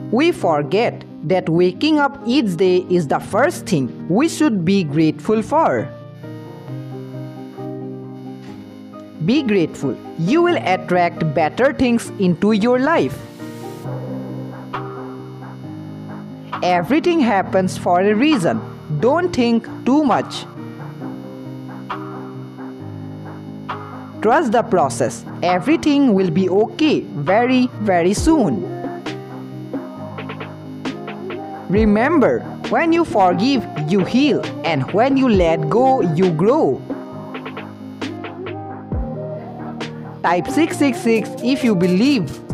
We forget that waking up each day is the first thing we should be grateful for. Be grateful. You will attract better things into your life. Everything happens for a reason. Don't think too much. Trust the process. Everything will be okay very, very soon. Remember, when you forgive, you heal, and when you let go, you grow. Type 666 if you believe.